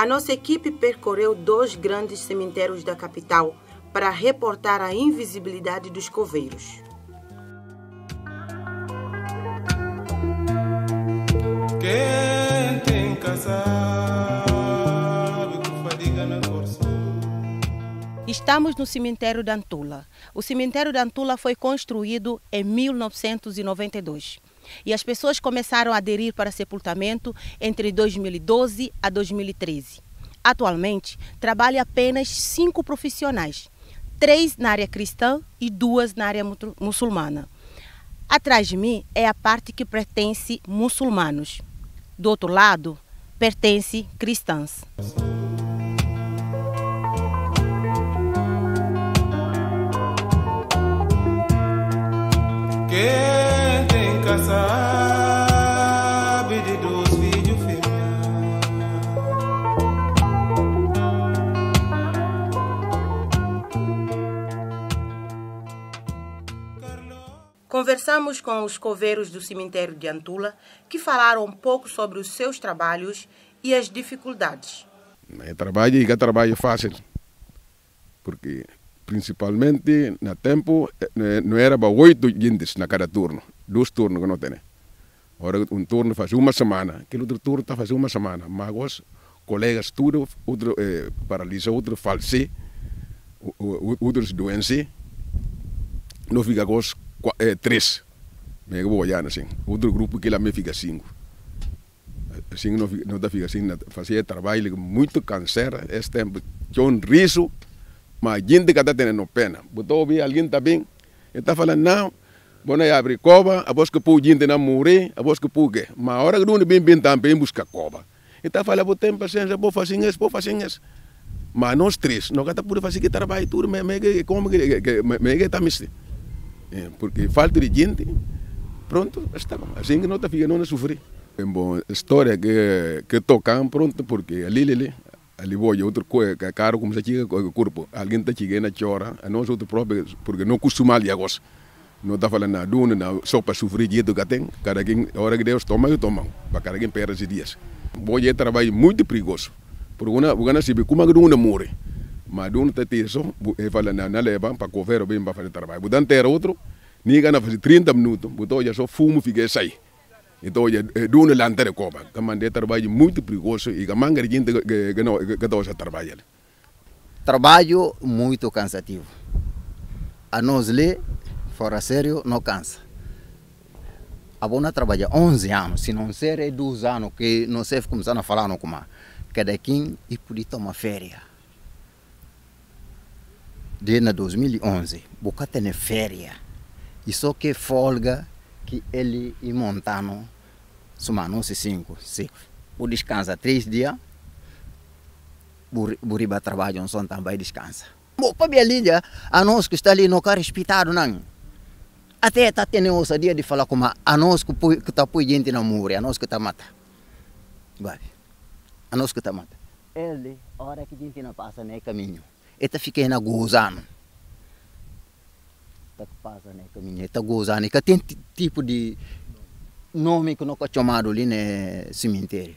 A nossa equipe percorreu 2 grandes cemitérios da capital para reportar a invisibilidade dos coveiros. Quem tem casa sabe que fadiga não é força. Estamos no cemitério de Antula. O cemitério de Antula foi construído em 1992 e as pessoas começaram a aderir para sepultamento entre 2012 a 2013. Atualmente, trabalham apenas 5 profissionais, 3 na área cristã e 2 na área muçulmana. Atrás de mim é a parte que pertence muçulmanos. Do outro lado, pertence cristãs. Quem tem casa sabe de 2 filhos fêmeas. Conversamos com os coveiros do cemitério de Antula, que falaram um pouco sobre os seus trabalhos e as dificuldades. Trabalho fácil, porque principalmente no tempo não era para 8 gente na cada turno, 2 turnos que não tem. Agora um turno faz uma semana, aquele outro turno está fazendo uma semana, mas os colegas tudo, outro paralisa, outro falece, outros doentes, não fica com 3, me vou olhar assim, outro grupo que lá me fica 5. Assim não fica assim, fazia trabalho muito cansado, esse tempo tinha um riso. Mas a gente que está tendo pena. Botou ouvir alguém também, ele está falando, não, vou abrir cova, a voz que pôr gente não morrer, a voz que pôr quê? Mas a hora que não bem também busca cova. Ele está falando, vou ter paciência, vou fazer isso. Mas nós 3, não está por fazer que trabalho tudo, como que está misto. Porque falta de gente, pronto, está bom. Assim que não está ficando a sofrer. É bom, história que tocam, pronto, porque ali voy outro caro como se chega o corpo alguém está chegando na chora a nós outro próprio porque não costuma ali agora não está falando nada só para sofrer jeito que tem cada quem a hora que Deus toma para cada quem perde esses dias voy a trabalho muito perigoso porque uma se como que não morre mas não está isso fala não leva para cover bem para fazer trabalho botan ter outro nem gana fazer 30 minutos botou já só fumo fica sai. Então, do no lante de coba, que mandei trabalho muito perigoso e que manga de gente que não está trabalhando. Trabalho muito cansativo. A nós lê, fora sério, não cansa. A bona trabalha 11 anos, se não ser 12 anos, que não sei começar a falar no como. Cada quem e podia tomar férias. Desde 2011, boca tem férias. E só que folga que ele e Montano somam 5. O descansa 3 dias, Buriba trabalha um som também descansa. Para minha linha, a nós que está ali não quer respeitado não. Até está tendo ousadia de falar como a nós que está por gente não morre, a nós que está mata. A nós que está mata. Ele, a hora que a gente não passa no caminho, ele está ficando gozando. Passa no caminho, está gozando, que tem tipo de nome que não é chamado ali no cemitério.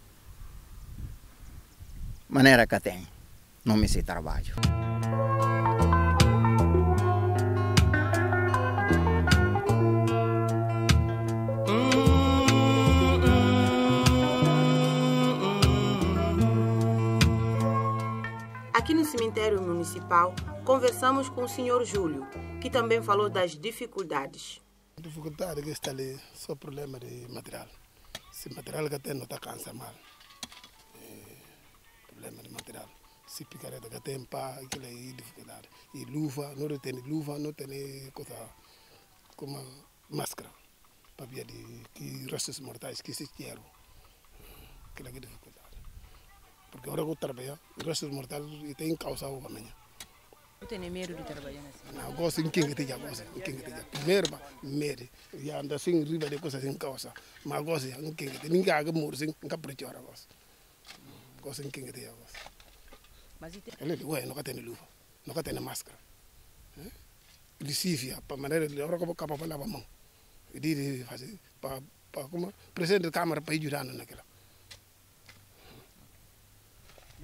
Maneira que tem, nome esse trabalho. Aqui no cemitério municipal, conversamos com o senhor Júlio, que também falou das dificuldades. A dificuldade que está ali é só problema de material. Se material que tem não está cansa mal. Problema de material. Se picareta que tem pá, aquilo é dificuldade. E luva, não tem coisa como máscara. Para ver que restos mortais que se queiram. Aquilo é dificuldade. Porque agora que eu trabalho, os restos mortais têm causa amanhã. Não tem medo de trabalhar assim? Não, gosto de quem que tenha gosto. Primeiro, medo. E anda assim, riba de coisas sem causa. Mas gosto de quem que tenha. Ninguém haga morrer sem capricho agora gosto. Gosto de quem que tenha gosto. Mas ele nunca tem luva, nunca tem máscara. Ele se via, para maneira de agora como capa para lavar a mão. Ele fazer para como presidente da câmara para ir ajudando naquela.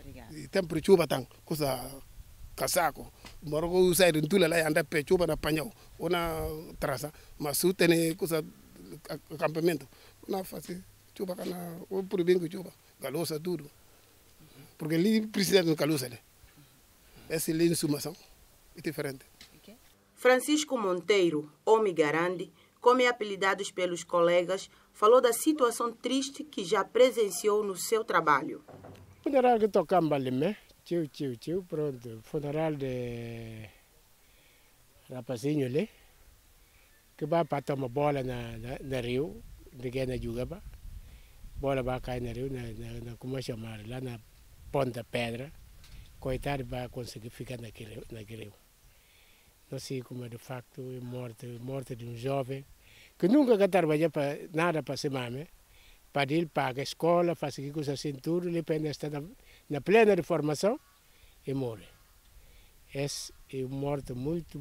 E tempo chuva tang, coisa casaco. Moro sai de tula lá anda pe chuva na panhão, ou na traça, mas su tem coisa acampamento, na fase chuva cana, ou por bem que chuva, galosa tudo. Porque ali precisa de galosa, né? Essa linha de sumação é diferente. Francisco Monteiro, homem grande, como é apelidado pelos colegas, falou da situação triste que já presenciou no seu trabalho. Funeral que tocamos ali, né? Tio, pronto. Funeral de rapazinho ali, que vai para tomar bola na rio, ninguém na jogava. Bola vai cair na rio, como chamar, lá na Ponta Pedra. Coitado vai conseguir ficar naquele rio. Não sei como é de facto a morte de um jovem que nunca trabalhou para nada para se mame, para ele pagar a escola, fazer coisas assim, tudo, ele apenas está na plena de formação e morre. Esse é um morto muito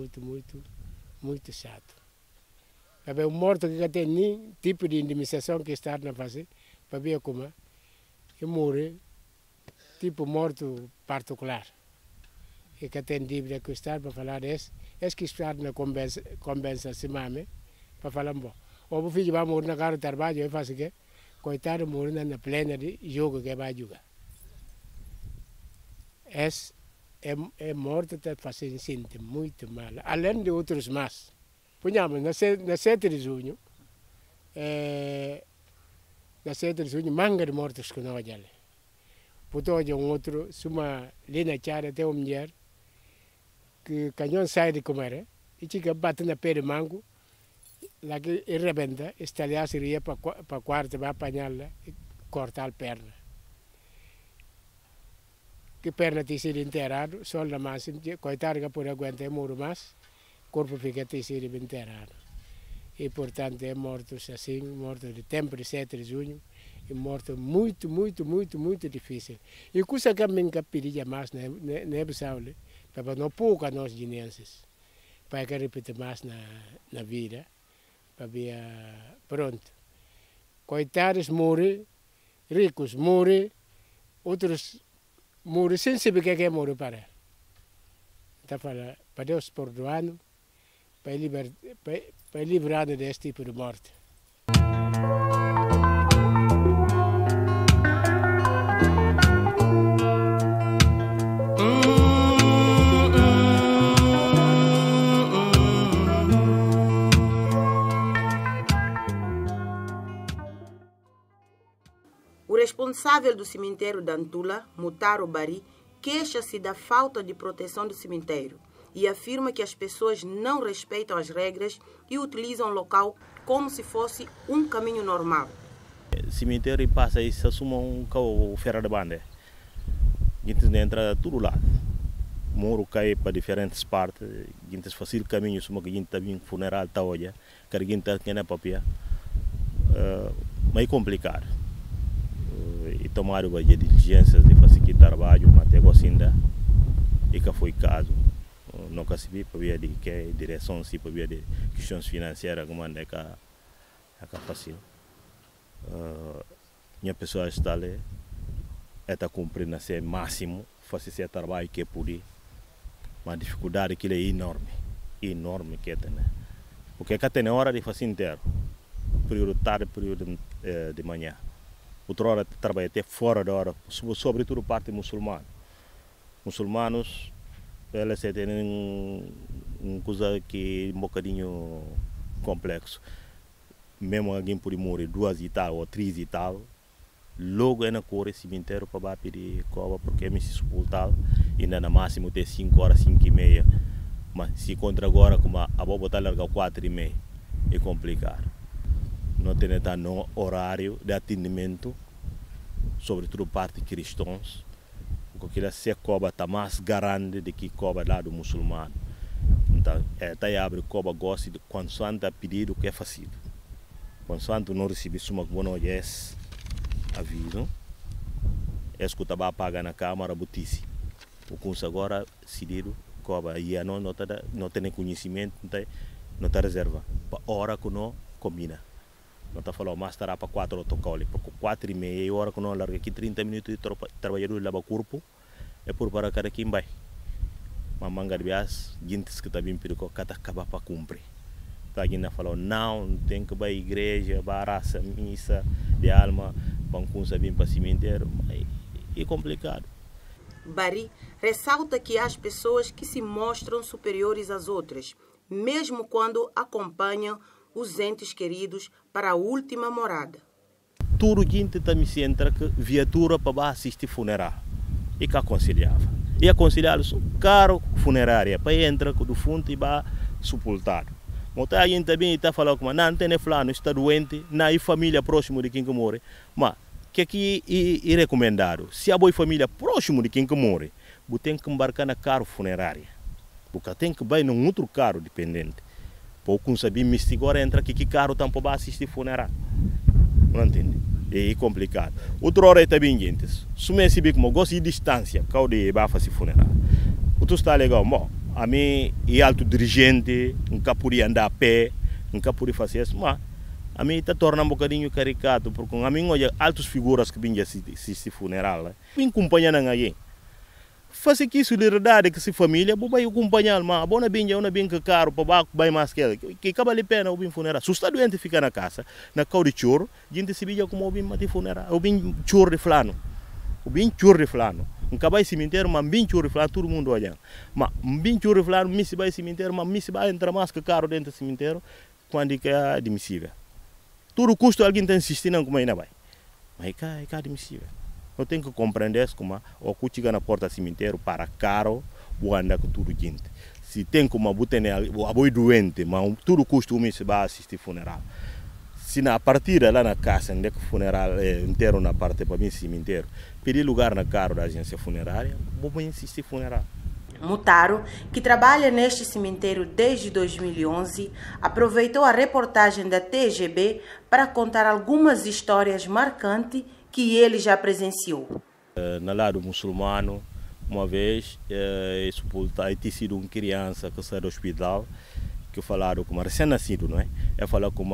chato. É um morto que tem nem tipo de indemnização que está na fazer, para ver como é, e morre, tipo morto particular. E que tem dívida que está para falar desse, que está na convença se mame, para falar bom. Ou o filho vai morrer na cara de trabalho, e faz o quê? Coitado, morrer na plena de jogo que vai jogar. Esse é morto que faz sentir muito mal, além de outros mais. Punhamos, na 7 de junho, manga de mortos que não olha ali. Puto olha outro, suma linha chara até uma mulher, que canhão sai de comer, e chica bate na pé de mango, lá que rebenta, estalhar seria para o quarto, vai apanhá-la e cortar a perna. Que perna tem sido enterrado, só na massa, coitado que por aguentar muro mais, o corpo fica tem sido enterrado. E portanto é morto assim, morto de tempo de 7 de junho, e morto muito difícil. E coisa que me pedia mais na Bissau, para não pouco a nós guineenses, para que repetir mais na vida, para ver, pronto. Coitados morrem, ricos morrem, outros morrem sem saber o que é morrer para. Então fala, para Deus perdoando, para livrar desse tipo de morte. O responsável do cemitério de Antula, Mutaro Bari, queixa-se da falta de proteção do cemitério e afirma que as pessoas não respeitam as regras e utilizam o local como se fosse um caminho normal. O cemitério passa e se assume um carro ferro de banda. A gente entra de todo lado. O muro cai para diferentes partes. A gente faz o caminho, suma que a gente está vindo funeral, tá olha, que a gente está na papia. Mas é complicado. E tomar as diligências de fazer aqui trabalho, mas até agora e que foi caso. Nunca se viu para ver de que direção, se para ver de questões financeiras, como é que é fácil. Minha pessoa está ali, está cumprindo o máximo, fazer esse trabalho que é poder. Mas a dificuldade que é enorme que tem. Porque cá tem hora de fazer inteiro, período tarde, período de manhã. Outra hora trabalha até fora da hora, sobretudo parte muçulmana. Muçulmanos, eles têm uma coisa que é um bocadinho complexo. Mesmo alguém pode morrer 2 e tal ou 3 e tal, logo é na cor cemitério para pedir cova, porque é me sepultado, ainda no máximo até 5 horas, 5 e meia. Mas se contra agora, como a botar larga 4 e meia, é complicado. Não tem no horário de atendimento, sobretudo parte cristãos, porque essa cova está mais grande do que cova lá do muçulmano. Então, está abre cova gosta de quando está pedido que é fácil. Quando não recebe uma boa yes, aviso, escuta vai pagar na câmara botice. O curso agora decidido cova e não tem conhecimento, não tem reserva. Para hora que não combina. Não está falando, mas estará para 4 autocoli, porque 4h30 hora que não larga aqui 30 minutos de trabalhador leva corpo, é por para cada quem vai. Mas manga de bias, gente que está bem perigo, cada acaba para cumprir. Está aqui na falou, não, tem que ir à igreja, baraça, missa de alma, para vir para o cemitério, é complicado. Bari ressalta que há pessoas que se mostram superiores às outras, mesmo quando acompanham os entes queridos para a última morada. Tudo gente também se entra que viatura para assistir funeral e que aconselhava. E aconselhá-los caro funerária para entrar do fundo e para sepultar. Muita gente também está falando que não tem fulano, está doente, não há família próxima de quem que morre. Mas que aqui é recomendado, se há boa família próximo de quem que morre, você tem que embarcar na carro funerária. Porque tem que ir num outro carro dependente. Pouco saber místico agora entra aqui que carro tampo para assistir funeral. Não entende? É complicado. Outra hora é também gente. Se me sabe como gosto de distância, que de vai fazer funeral. Outro está legal, bom, a mim é alto dirigente, nunca podia andar a pé, nunca podia fazer isso, mas a mim está tornando um bocadinho caricato, porque a mim olha altas figuras que vêm assistir funeral, vem acompanhando alguém. Faz aqui solidariedade com essa família, vai acompanhar, mas a bona bem que caro para vai mais que acaba a pena o funeral. Se está doente fica na casa, na cau de choro, a gente se vê como o bem de funeral, o bem choro de flano, o bem choro de flano. Nunca vai cemitério, mas bem choro de flano, todo mundo olhando. Mas bem choro de flano, me se vai cemitério, mas me se vai entrar mais que caro dentro do cemitério, quando é admissível. Todo custo alguém está insistindo como ainda vai, mas é admissível. Eu tenho que compreender isso como o que chega na porta do cemitério para caro, vou andar com tudo gente. Se tem como a boi doente, mas tudo custo o se vai assistir funeral. Se na partida lá na casa, onde é que o funeral é inteiro na parte para mim cemitério, pedir lugar na carro da agência funerária, vou assistir funeral. Mutaro, que trabalha neste cemitério desde 2011, aproveitou a reportagem da TGB para contar algumas histórias marcantes que ele já presenciou. No lado muçulmano, uma vez, tinha sido uma criança que saiu do hospital, que falaram como recém-nascido, não é? Ele falou como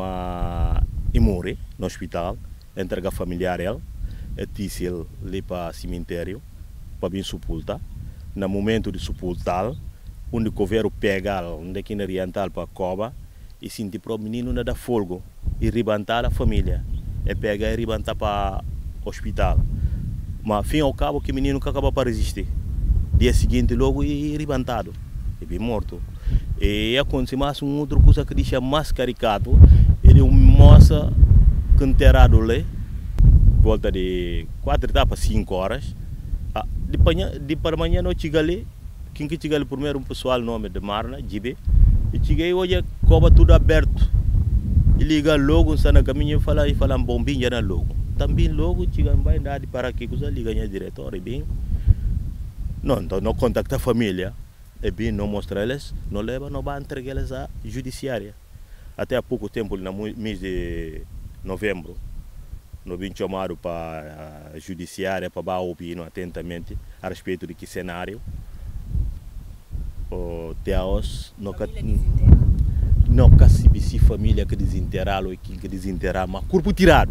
e morre no hospital, entrega familiar ele, disse ele ali para o cemitério, para vir sepultar. No momento de sepultar, onde o coveiro pega, onde é que oriental para a cova, e sente para o menino não dá fogo, e rebentar a família, e pega e rebentar para hospital, mas fim ao cabo que o menino acaba para resistir. Dia seguinte logo é rebentado, é bem morto. E acontece mais uma outra coisa que deixa mais caricato, ele é uma moça que enterrado ali, volta de 4 para 5 horas, de para amanhã não chega ali, quem que chega ali primeiro um pessoal nome de Marna, Jibe, e cheguei hoje cova tudo aberto, e liga logo, está na caminho e fala bombinha na logo. Também logo chegam vai dar de para que coisa liga a diretora, bem não contacta a família, é bem não mostra eles, não leva, não vai entregar eles à judiciária. Até há pouco tempo, no mês de novembro, nós vimos chamado para a judiciária para ouvir atentamente a respeito de que cenário. Deus não cabe se família que desenterrá-lo e quem que desenterrar, mas corpo tirado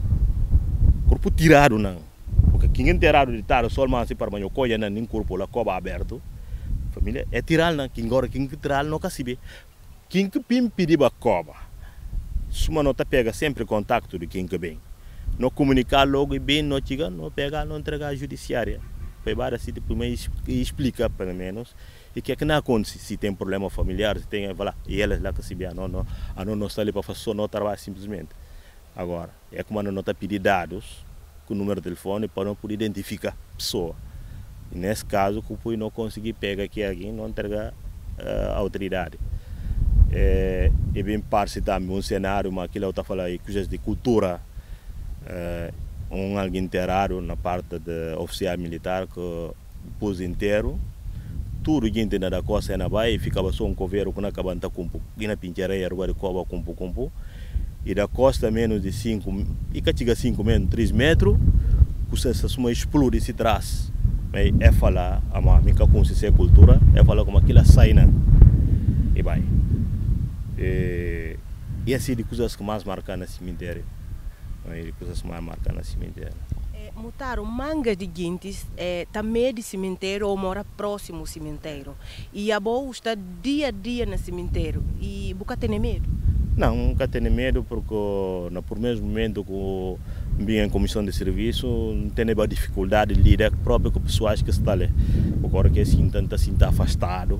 não, porque quem enterrado de tarde só mais para manhã colhe nem corpo lá coba aberto, família é tirar não, quem agora quem que tirar não cabe, quem que pedir a coba, se uma nota pega sempre contato de quem que vem, não comunicar logo e bem não chega, não pegar, não entregar à judiciária, para assim depois explica pelo menos e que é que não acontece se tem problema familiar, se tem lá e eles lá que se vê, não está ali para fazer só não trabalhar simplesmente. Agora, é como não está pedir dados com o número de telefone para não poder identificar a pessoa. E nesse caso, o não conseguir pegar aqui alguém, não entregar a autoridade. É bem parte também um cenário, mas aquilo eu estou falando aí, coisas de cultura, alguém enterrado na parte de oficial militar que pôs inteiro, tudo gente da costa na baia e ficava só um coveiro que não acaba de cumprir, e na pincheira agora cova cumprir. E da costa menos de 5, e que chega 5 menos 3 metros, que essa suma explode e se traz. Mas é falar, a minha consciência cultura, é falar como aquilo sai, né? E vai. E assim de coisas que mais marcam no cemitério. De coisas que mais marcam no cemitério. Mutaram mangas de guintes também de cemitério ou mora próximo ao cemitério. E a boa está dia a dia no cemitério. E nunca tem medo? Não, nunca tenho medo porque no primeiro momento que vim em comissão de serviço não tenho a dificuldade de lidar próprio com pessoas que estão ali. Agora que assim tenta se estar afastado,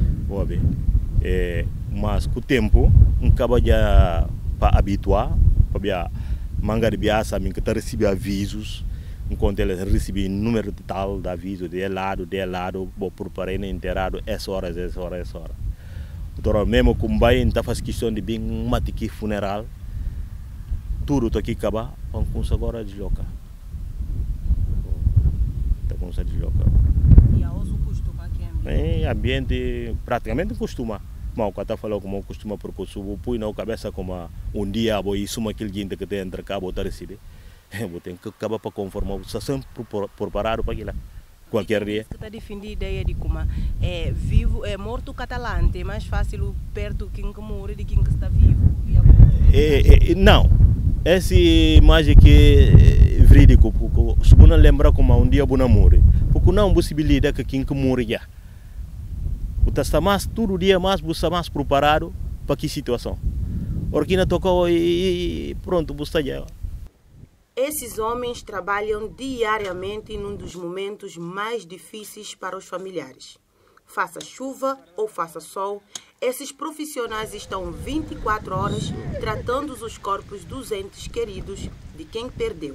mas com o tempo acaba já para habituar, para manga de biasa que está recebendo avisos, enquanto eles recebem número total de avisos de lado, vou preparar enterrado essa hora. Então, mesmo com o bairro, está fazendo questão de bem matiqui funeral, tudo está aqui acabar, vamos agora deslocar. Está com a deslocar. E a uso costuma aqui? Ambiente praticamente costuma. Mas o que está falando como costuma propor, põe na cabeça como dia, vou ir suma aquele gente que tem entre cá, vou receber. Vou ter que acabar para conformar, está sempre preparado para aquilo. Qualquer dia. Você está defendendo a ideia de como morto catalão, é mais fácil perto de quem morre de quem está vivo? Não, essa imagem que é verídica, porque se você lembra como dia você morre, porque não é possibilidade que quem morre já. Você está mais, todo dia mais, você está mais preparado para que situação. Porque não tocou e pronto, você está já. Esses homens trabalham diariamente num dos momentos mais difíceis para os familiares. Faça chuva ou faça sol, esses profissionais estão 24 horas tratando os corpos dos entes queridos de quem perdeu.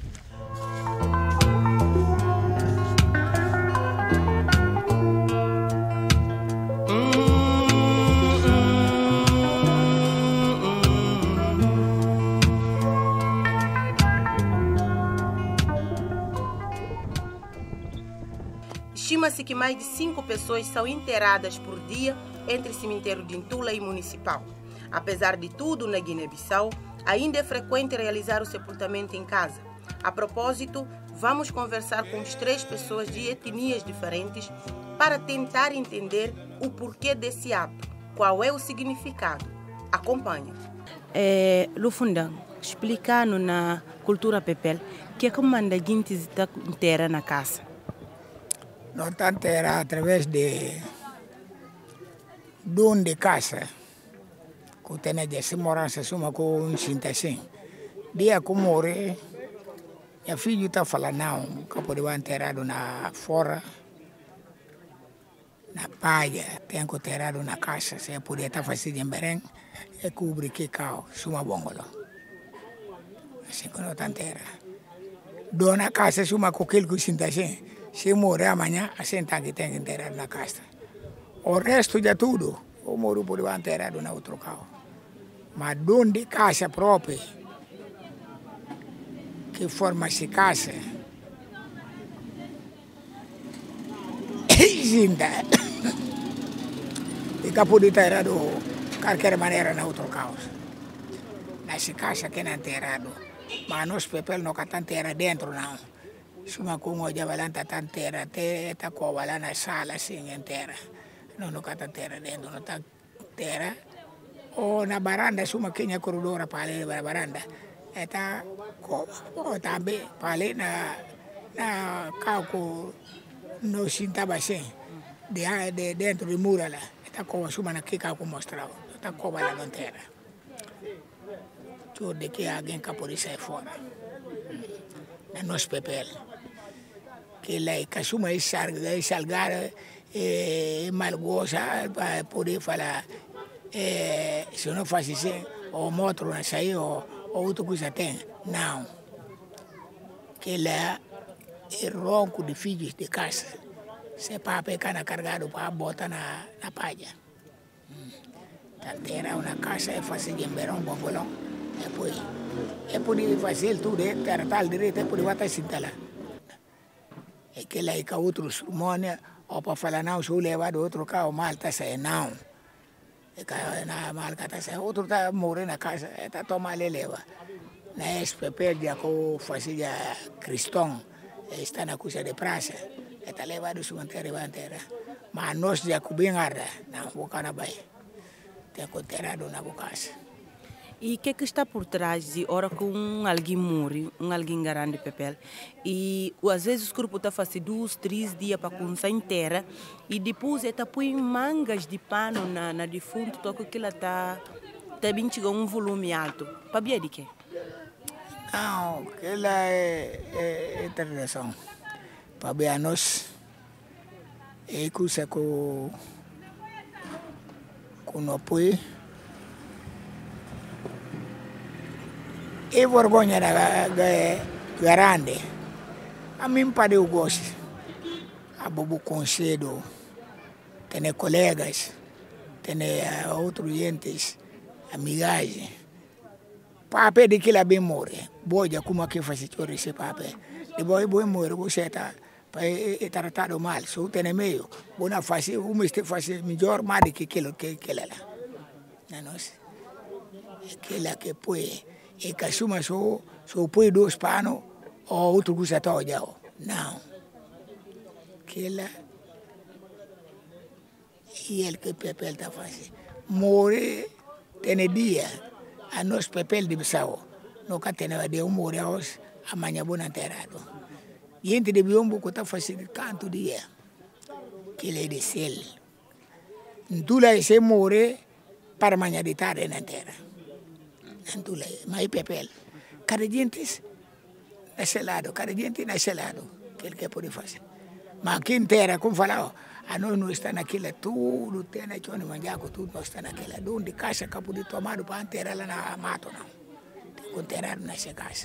Estima-se que mais de 5 pessoas são enterradas por dia entre cemitério de Ntula e municipal. Apesar de tudo, na Guiné-Bissau, ainda é frequente realizar o sepultamento em casa. A propósito, vamos conversar com 3 pessoas de etnias diferentes para tentar entender o porquê desse ato, qual é o significado. Acompanhe. Lufundang, explicando na cultura pepel, que é como a gente está inteira na casa. Não tanto era através de dono de casa, que tem de segurança, suma com um cinta assim. Dia que morre, minha filha está falando não, que pode ser enterrado na fora, na palha, tem que enterrado na casa, se podia estar fazendo em Berém, e cobrir que carro, suma bongolo. Assim que não está enterrado. Dona casa, suma com aquele que cinta assim. Se morrer amanhã, assim que tem que enterrar na casa. O resto de tudo, o moro pode ser enterrado na outro carro. Mas dono de casa própria, que forma-se casa, zinda, e que pode enterrar de qualquer maneira na outro carro. Nessa casa que não é enterrado, mas nós papel não está enterrado dentro não. Suma com o jabalanta tantera, até a cova lá na sala assim inteira. Não está terra dentro, não está terra. Ou na varanda, suma que tinha corredor para ali na varanda. Está cova. Ou também para ali na calco no sintaba assim, de dentro de mura lá. Está cova, suma na que calco mostrava. Está cova lá na terra. Tudo de que alguém que pode sair fora. Na nosso papel. Que lei casuma salgar malgosa para poder falar se não faz assim o motor não sai ou outra coisa tem não que lá é ronco de filhos de casa se para pecar carregado para botar na palha era uma casa é fazer de verão bongolão depois é poder fazer tudo tratar direito é poder botar assim lá. É que lá que outros mônia ou para falar não, se eu levar do outro carro, mal está saindo, não. É que mal está saindo, outro está morrendo na casa, está tomando ele leva. Na SPP, já que eu fazia cristão, está na coisa de praça, está levado o cemitério e vai. Mas nós já que bem arda, não, vou cá na baia. Tem que enterrado na casa. E o que está por trás de hora que alguém morre, alguém grande papel, e às vezes o corpo está fazendo 2, 3 dias para começar inteira, e depois está põe mangas de pano na defunto, toca que ela está bem chegando um volume alto. Para ver de quê? Não, aquela é tradição. Para ver a nós, é coisa que não põe. E vergonha grande. A mim para eu gosto. A bobo conselho, tem colegas, tem outros entes, amigagem. Papai de que ela bem morre. Boa, como que faz isso esse papai. Depois boi morre, você está tratado mal. Se tem meio, bona fazer, fazer melhor mais do que ela lá. Não sei. Aquela que põe e que assuma só põe 2 panos ou outro coisa tal já. Não. Aquela e ele que papel está fazendo. Morre tem dia. A nós papel de Bissau. Nunca tem de morre hoje, amanhã vou enterrado. Gente de Biombo que está fazendo canto dia. Que ele é de céu. Então lá se morre para amanhã de tarde na terra. Antula, mas papel. Cada gente nesse lado, que ele quer poder fazer. Mas aqui em terra, como falava, a nós não está naquela, tudo tem na chão de manjaco, tudo não está naquela. Onde caixa que poder tomar para enterrar lá na mato, não. Tem que enterrar nessa caixa.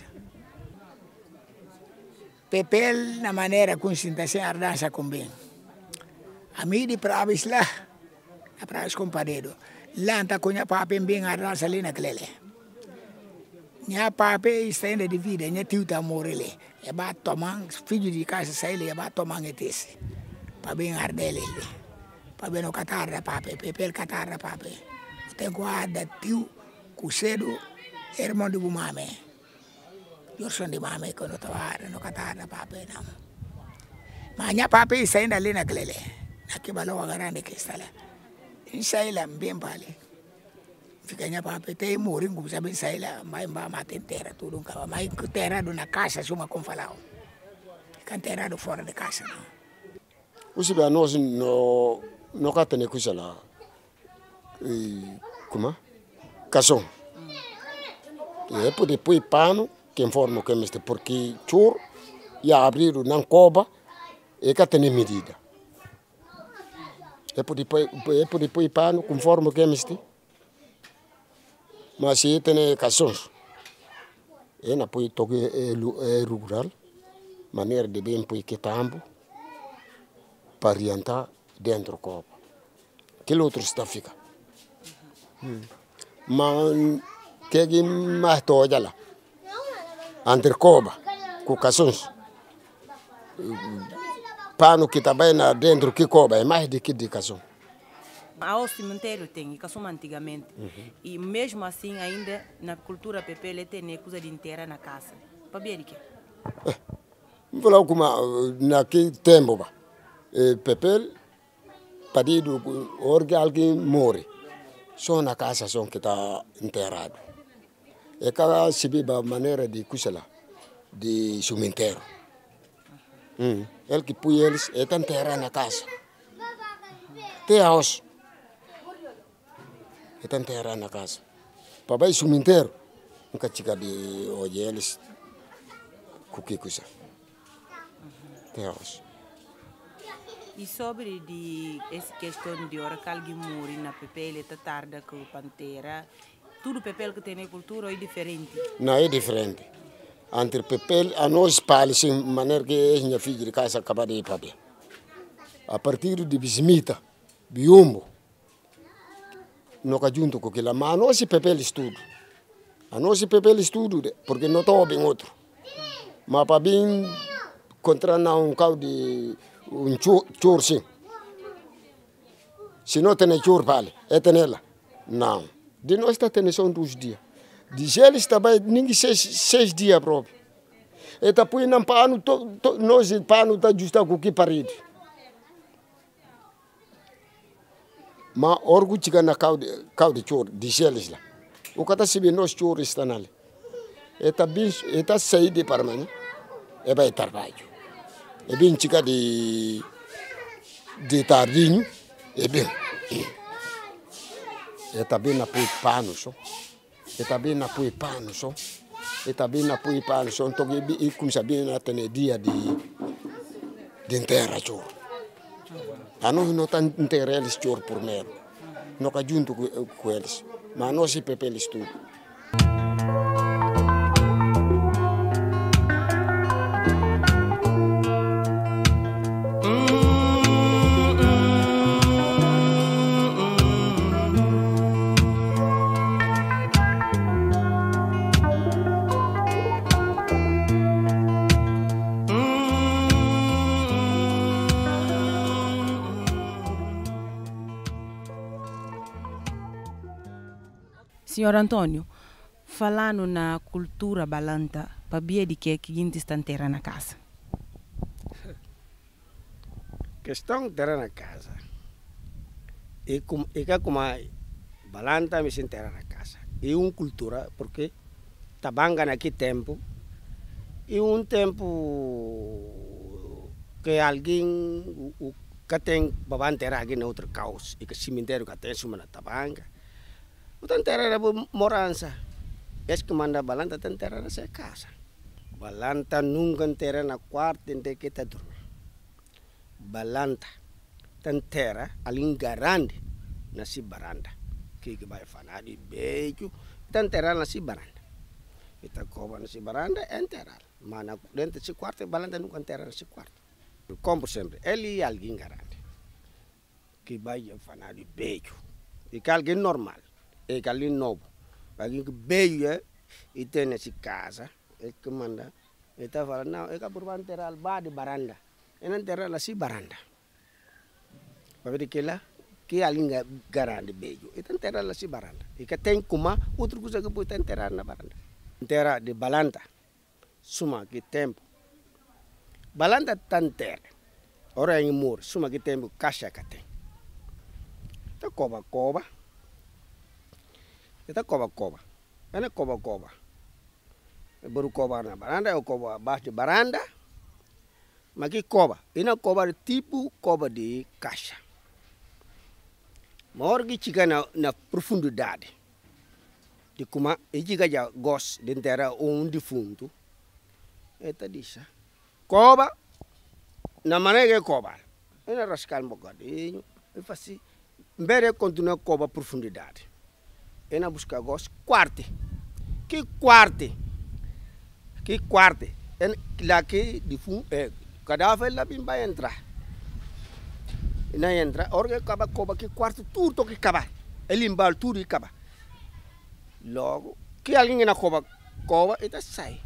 Papel, na maneira como se está a dança com bem. A mim de praves lá, a praves com paredo. Lá está com a papel bem a dança ali naquele. Minha papai está indo de vida, minha tio está morrendo. É para tomar, filho de casa sair, é para tomar esse. Para bem arder ele. Para bem no catar da papai, papel catar da papai. Tem guarda tio, cucedo, irmão de bumame. Eu sou de mame quando estava no catar da papai, não. Mas minha papai está indo ali naquele. Aqui balão grande que está lá. Isso aí lá, bem vale. Fica minha papai tem morrer, como sabe, sai lá, mas matar terra, tudo um cavalo. Mas enterrado na casa, suma como falar. Fica enterrado fora de casa, não. O que nós não catamos coisa lá. Como? Cação. É por depois pano, que informa que é porque chur, e abrir na coba, e que tem medida. É por depois pano, conforme que é mas se tem cações, é na poi toque rural, maneira de bem poi que tambo, para orientar dentro do copo. Aquele outro está fica. Mas que mais toda lá, entre coba, com cações, pano que está bem dentro que coba é mais do que de cação. Ao cemitério tem, e caçou antigamente. E mesmo assim, ainda na cultura PPL tem coisa de enterrar na casa. Para ver o quê? Vou falar como naquele tempo, PPL, pedido, alguém morre. Só na casa só que está enterrado. E cada se vive a maneira de coisa lá, de cemitério. Ele que põe eles, é enterrar na casa. Tem a house. É enterrar na casa. Papai cemitério, nunca chega de hoje eles, com que coisa. Tem a house. E sobre essa questão de hora que alguém morre na PPL, está tarde com pantera, tudo PPL que tem na cultura é diferente? Não, é diferente. Entre PPL, a nós pales de maneira que a minha filha de casa acaba de ir para bem. A partir de bismita, biombo, nunca junto com aquilo, mas a nós PPL estudo. A nós PPL estudo, porque não estou bem outro. Mas para bem, contra um carro de chur, sim. Se não tem chur, vale, é ter ela. Não. De nós está tendo só 2 dias. De eles também, ninguém 6 dias próprio. E está põe no pano, nós o pano está justo com que parede. Mas orgulho chega na caldo de choro, de eles lá. O que está subindo nós churros está ali. Está sair de Parmana. É bem trabalho. É bem chica de tardinho. É bem. É também na pui pano só. É também na pui pano só. É também na pui pano só. Então e como sabia na ter dia de enterra choro. A nós não está enterrar eles choro por medo. Não cá junto com eles. Mas nós se pepe eles tudo. Senhor Antônio, falando na cultura balanta, para de que gente está terra na casa? Questão terra na casa. E como balanta me sem terra na casa. É uma cultura porque tabanga naquele tempo e tempo que alguém que tem para terra aqui na outra causa e que cemitério que tem suma na tabanga. O terra era morança. Es que manda balanta tem terra na sua casa. Balanta nunca terra na quarta em que está dormindo. Balanta tem terra ali garante na si baranda. Que vai falar de beijo tem terra na si baranda. Ita cova na si baranda é terra. Mas dentro desse quarto balanta nunca terra na si quarto. Como sempre, ele alguém garante. Que vai falar de beijo. E que alguém normal. E que ali novo, alguém que veio e tem nessa casa, é que manda, ele está falando, não, é que por enterrar o bar de baranda, e não enterrar assim baranda. Para ver que lá, que alguém garante veio, e está enterrar assim baranda. E que tem como outra coisa que pode enterrar na baranda. Enterrar de balanta, suma que tempo. Balanta está enterra, ora em muro, suma que tempo, caixa que tem. Está cova. Ita coba. Ena coba. Baru coba na baranda, ou coba abaixo de baranda. Mas que coba? Ina coba de tipo coba de caixa. Mas que chega na profundidade. De como e chega já gosta de enterrar defunto. Ita diz. Coba, na maneira que coba. Ina rascar bocadinho. E faz assim. Mbere continua coba profundidade. Ena busca gosto quarto. Que quarto? Lá que defunto cadáver lá bem vai entrar. E não entra, ora acaba coba que quarto tudo que acaba. Ele embal tudo e acaba. Logo, que alguém na coba e tá sai.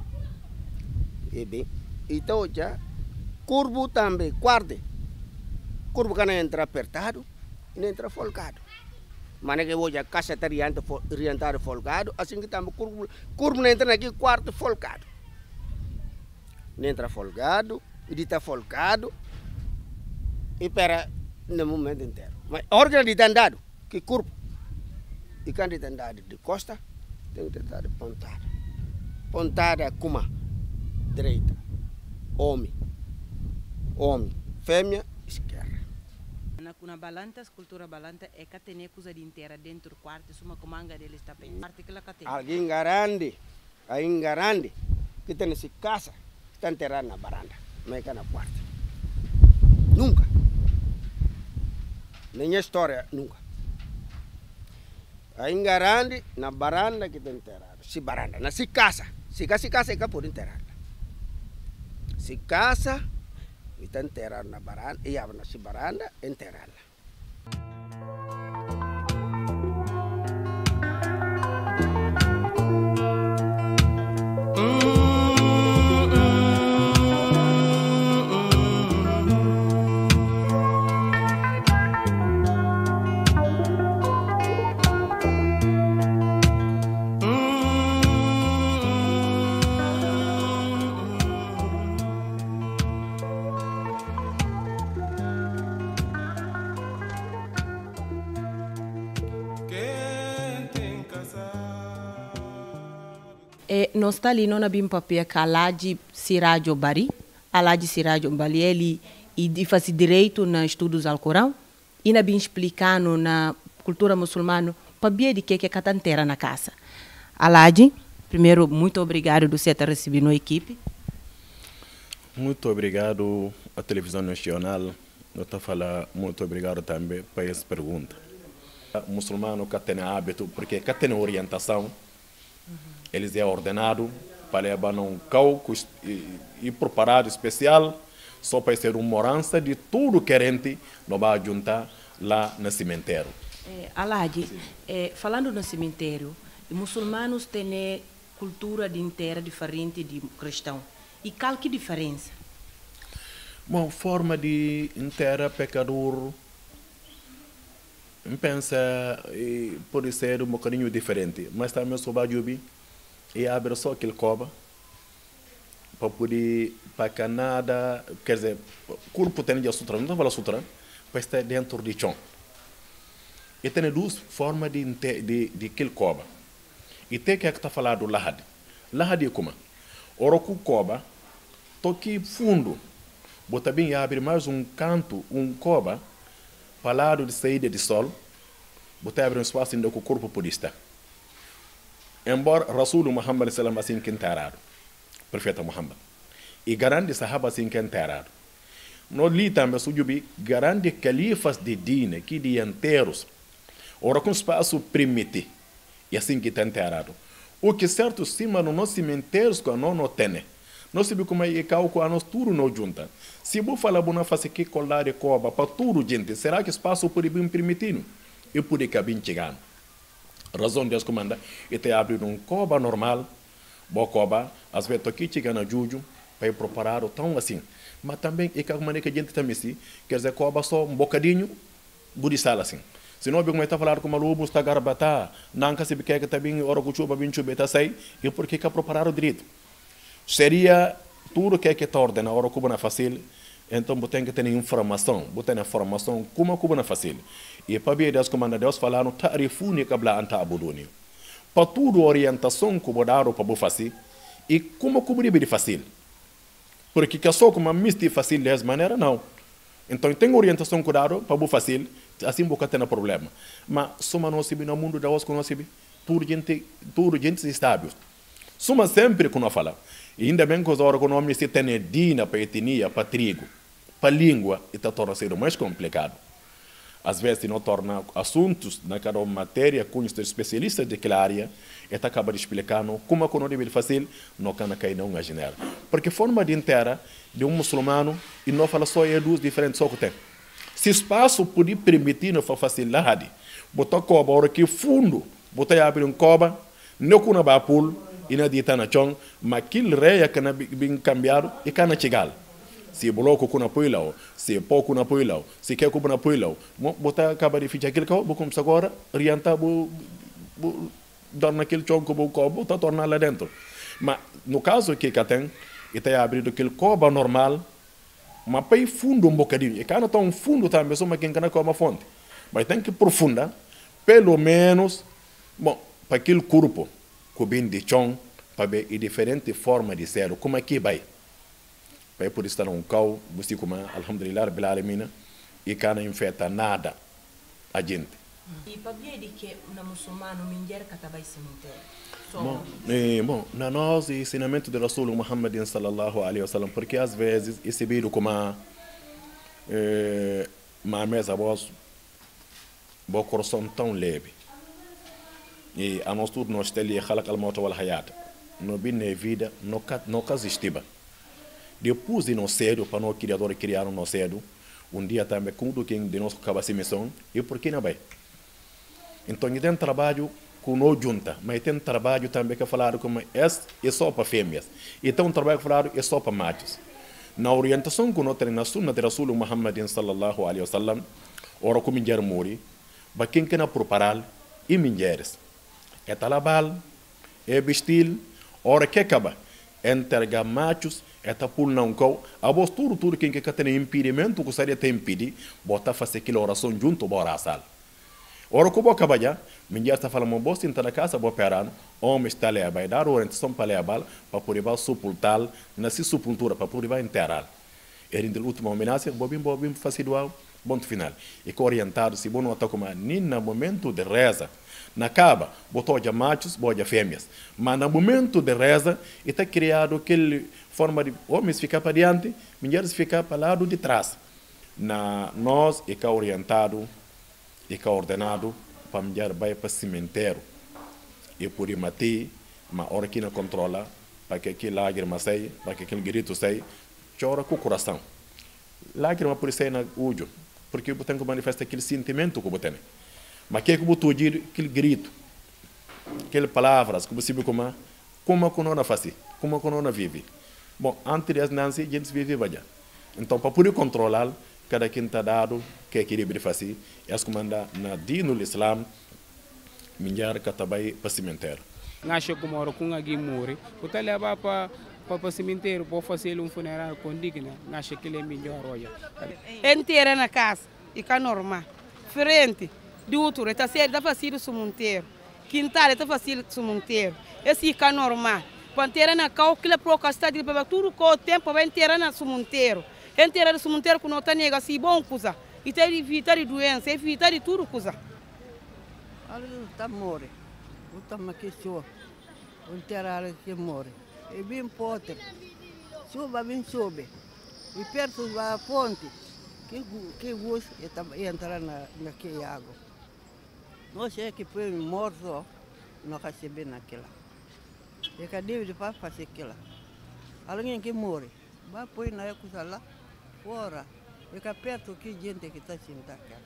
E bem, então já curvo também quarto. Curvo que não entra apertado e não entra folgado. Mas que hoje a casa está orientada folgado, assim que estamos curvo não entra aqui quarto folgado. Não entra folgado, e está folgado, e para no momento inteiro. Mas órgão de andado, que curvo, e quando de andado de costa, tem que estar pontada. Pontada como direita, homem, fêmea, esquerda. Na balanta, cultura balanta é que tem coisa de inteira dentro do quarto, uma comanga dele está bem. Alguém garante que tem nessa casa, está enterrado na baranda, mas é na quarto. Nunca. Nenhuma história, nunca. Alguém garante na baranda que está enterrado. Se baranda, na se casa é que pode enterrar. Se casa está enterrado na baranda, e abre na si baranda, enterrá-la. Nós está ali, não abrimos papel que Alhaji Sirajo Bari, Alhaji Sirajo Bari, ele faz direito nos estudos ao Corão, e na bem explicando na cultura muçulmana, para ver de que é catantera na casa. Alhaji, primeiro, muito obrigado por você ter recebido a equipe. Muito obrigado à Televisão Nacional. Eu estou falando muito obrigado também para essa pergunta. O muçulmano que tem hábito, porque que tem orientação, eles é ordenado para levar um cálculo e preparado especial só para ser uma morança de tudo querente não vai juntar lá no cemitério. Alhaji, falando no cemitério, os muçulmanos têm cultura de inteira diferente de cristão. E qual que é a diferença? Bom, forma de inteira pecador, pensa, pode ser um bocadinho diferente, mas também só vai subir e abre só aquele coba para poder, para que nada, quer dizer, o corpo tem de sutra, não está falando sutra, para estar dentro de chão. E tem duas formas de aquele coba. E tem que está falando do lahad. Lahad é como? Oroku coba, toque fundo, bota bem abre mais um canto, um coba, para lado de saída de sol, bota abre um espaço onde o corpo pode estar. Embora Rasul Muhammad sallam assim que enterrado, profeta Muhammad, e garante sahaba assim que enterrado. No li também sujubi garante califas de dina que dianteiros, ora com espaço permite, e assim que está enterrado. O que certo cima no nosso cemitérios que não tem. Nós sabemos como é que o nós tudo não junta. Se eu falar bona face que colar de coba para tudo gente, será que espaço pode bem permitindo? Eu pude cabin chegando. Razão Deus comanda, e te abrir um coba normal, boa coba, às vezes aqui chega na juju, para preparar o tão assim. Mas também é que a maneira que a gente também se, quer dizer coba só um bocadinho, budisal assim. Se não, como está falando com o maluco, está garbatá, não que se bique que também ora que chuva bem chuva está sai, e porque que preparar o direito. Seria tudo que está ordenado, ora que não é fácil, então você tem que ter informação, você tem informação como que não é fácil. E para ver Deus comanda Deus falando, tarifuni kabla anta abuduni. Para tudo orientação que você dá para você fazer, e como que é fácil. Porque que só como misti fácil dessa maneira não. Então tem orientação que dá para você fazer, assim você tem problema. Mas soma nós no mundo da hoje que nós tudo gente estável. Soma sempre que nós fala. E ainda bem que os órgãos econômicos se tem dina para etnia, para trigo, para língua, e está tornando ser mais complicado. Às vezes não torna assuntos naquela matéria com os especialistas daquela área, e está acabando explicando como que não deve fazer, não can cair não imaginar. Porque forma de inteira de um muçulmano e não fala só duas diferentes só que tem. Se espaço puder permitir não fazer nada, botar coba hora que fundo, botar abrir um coba, não com a bapul e na dita na chão, mas aquele rei que na bem cambiado e que na chegar. Se bloco com apoio lá, se pouco na apoio lá, se quer com apoio lá, botar acaba de ficar aquele coba, como se agora orientar dar naquele chão com o coba, botar tornar lá dentro. Mas no caso que tem, está abrindo aquele coba normal, mas para ir fundo um bocadinho. E cada está um fundo também, só quem quer uma fonte. Mas tem que aprofundar, pelo menos, bom, para aquele corpo, que vem de chão, para ver a diferente forma de ser, como é que vai. Para por estar um cão, você como, alhamdulillah, rabbil alamin, e que não infecta nada a gente. E para ver de que na muçulmano, mulher que estava em cemitério. Bom, na nós, ensinamento do Rasul Muhammad sallallahu alaihi wasallam, porque às vezes esse vídeo como uma mesa voz, o coração tão leve. E a nós tudo nós temos que falar al-maut wal hayat. No bem na vida, no caso estiba. Depois de nós cedo, para o criador criar um nós cedo, dia também quando quem de nós acaba essa missão, e por que não vai? Então, tem trabalho com não junta, mas tem trabalho também que falar como é só para fêmeas. E tem um trabalho que falar é só para machos. Na orientação que nós temos na sunna de Rasul Muhammad sallallahu alaihi wasallam, ora como mulher morre, para quem quer preparar e mulheres. É talabal, é vestir, ora que acaba, entregar machos, é tapul não cão, a voz tudo quem quer ter impedimento que seria ter impedir, botar fazer aquela oração junto para a sala. Ora, como acaba já, minha está falando, um bosta na casa, vou perano, homem está ali a dar orientação para a bala, para poder sepultar, nessa sepultura, para poder enterrar. Era em última homenagem, bobim, fazer o ponto final. E que orientado, se bom não está como nem no momento de reza, na caba, botou já machos, botou fêmeas. Mas no momento de reza, está criado aquela forma de homens ficar para diante, mulheres ficar para o lado de trás. Nós, é orientado, é ordenado, para mulher vai para o cemitério. E por matar, mas a hora que não controla, para que aquele lágrima saia, para que aquele grito saia, chora com o coração. Lágrima por sair na olho, porque eu tenho que manifestar aquele sentimento que eu tenho. Mas que eu dizer aquele grito, aquelas palavras que você vê como que não faz, como que não vive. Bom, antes das Nancy, a gente vive já. Então, para poder controlar, cada quem está dado, que é querer fazer, é as comandas na dino do Islam, milhar que está para o cemitério. Acho que moro com alguém morre, vou levar para o cemitério para fazer funeral condigno, acho que ele é melhor hoje. Inteira na casa, e cá normal. Frente, do outro, está certo, está fazendo o cemitério. Quintal, está fazendo o cemitério. Esse é normal. Quando inteira na casa, que ele procasta de para tudo com o tempo, vai inteira na cemitério. Inteira no cemitério que não está nega, se bom coisa. E tem evitar de doença, evitar de tudo coisa. Olha, está morre. O tama que sou, o enterrar que morre. E bem potre, suba bem sobe. E perto da fonte, que gosta e entrar naquela água. Nós é que foi morto, não recebe naquela. E cadê de para fazer aquela? Alguém que morre, vai pôr na coisa lá, fora. E que perto que gente que está sentada aquela.